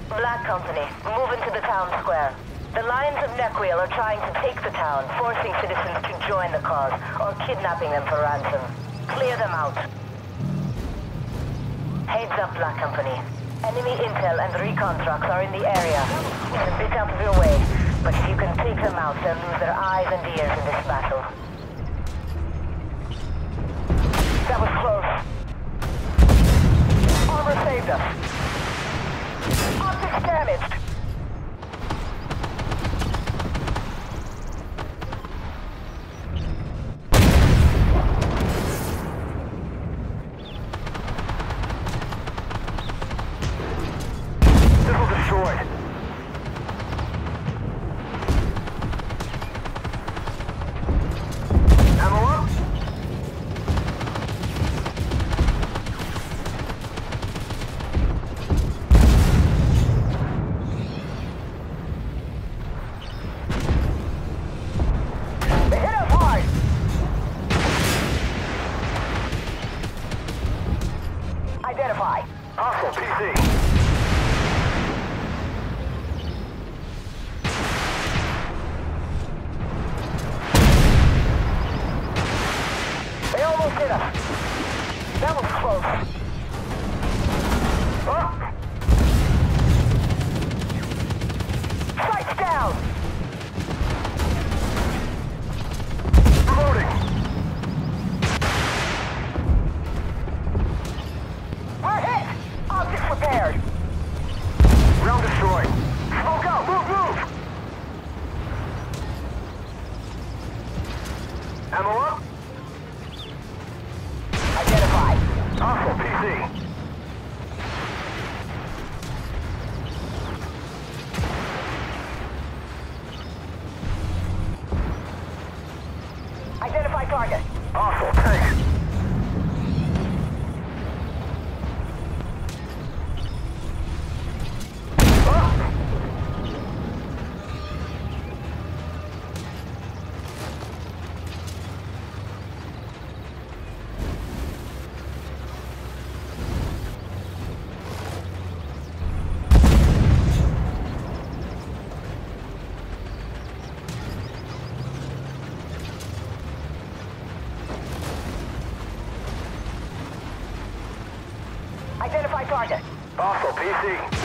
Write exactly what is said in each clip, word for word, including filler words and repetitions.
Black Company, move into the town square. The Lions of Neckweal are trying to take the town, forcing citizens to join the cause, or kidnapping them for ransom. Clear them out. Heads up, Black Company. Enemy intel and recon trucks are in the area. It's a bit out of your way, but if you can take them out, they'll lose their eyes and ears in this battle. That was close. Armor saved us. Optics damaged. Missile destroyed. Ammo up. They hit us hard. Identify. Hostile P C. They almost hit us. That was close. Oh. Sights down. Reloading. We're hit. Objects repaired. Round destroyed. Smoke out. Move, move. Ammo up. Identify. Hostile P C. Identify target. Hostile tank. Ah! Identify target. Hostile P C.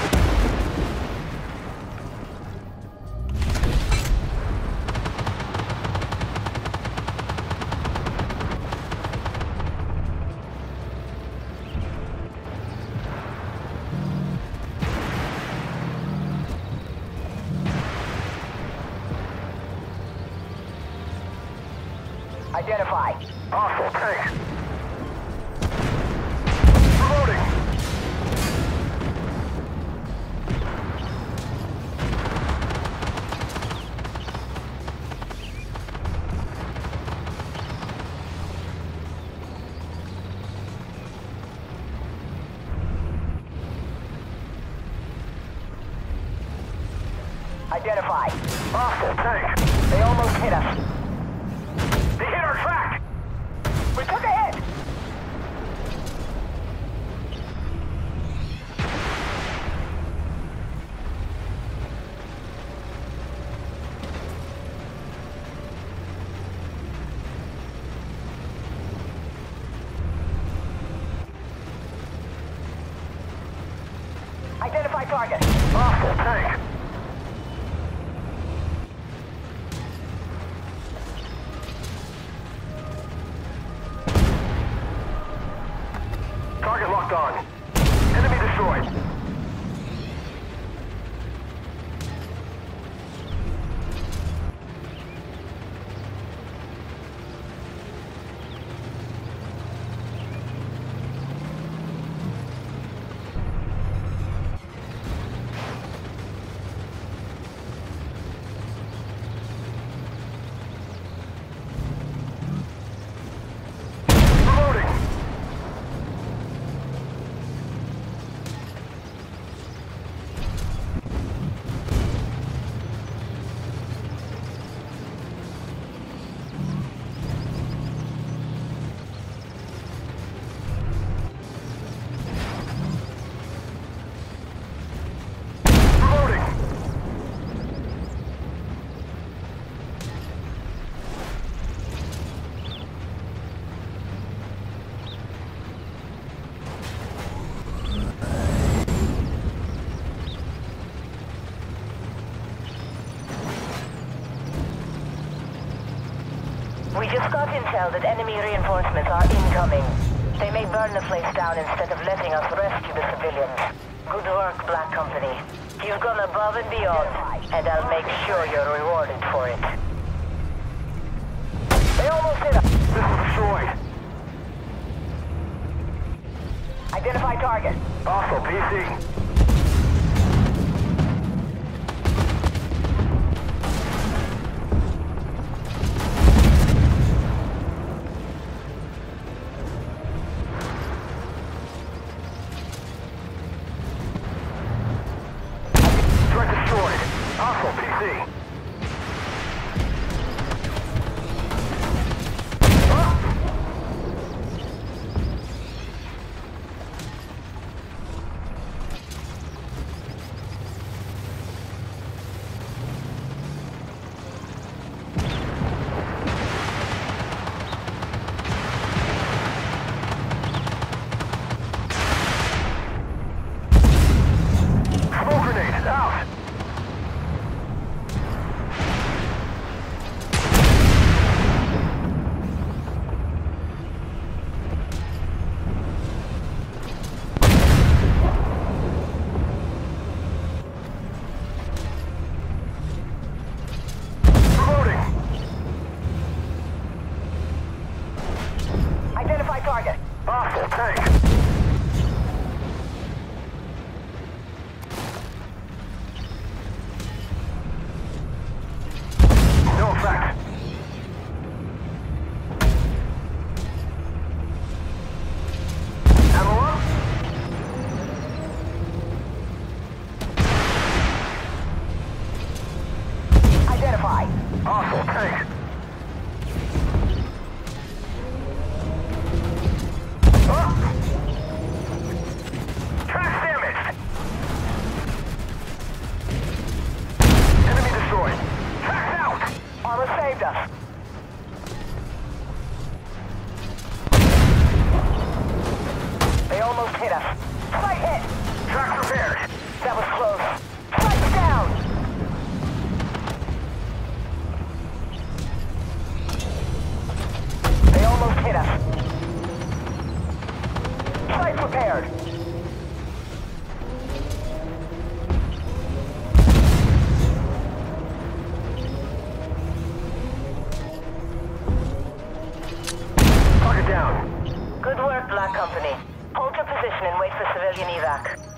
Identify. Hostile tank. Reloading. Identify. Hostile tank. They almost hit us. They hit our track. We took a hit. Identify target. Hostile tank. Target locked on. Enemy destroyed. just got intel that enemy reinforcements are incoming. They may burn the place down instead of letting us rescue the civilians. Good work, Black Company. You've gone above and beyond, and I'll make sure you're rewarded for it. They almost hit us. This is destroyed. Identify target. Also, P C. Target. Hostile tank. No effect. Ammo up. Identify. Hostile tank. Saved us. They almost hit us. Sight hit. Track repaired. That was close. Sight down. They almost hit us. Sight repaired. Down. Good work, Black Company. Hold your position and wait for civilian evac.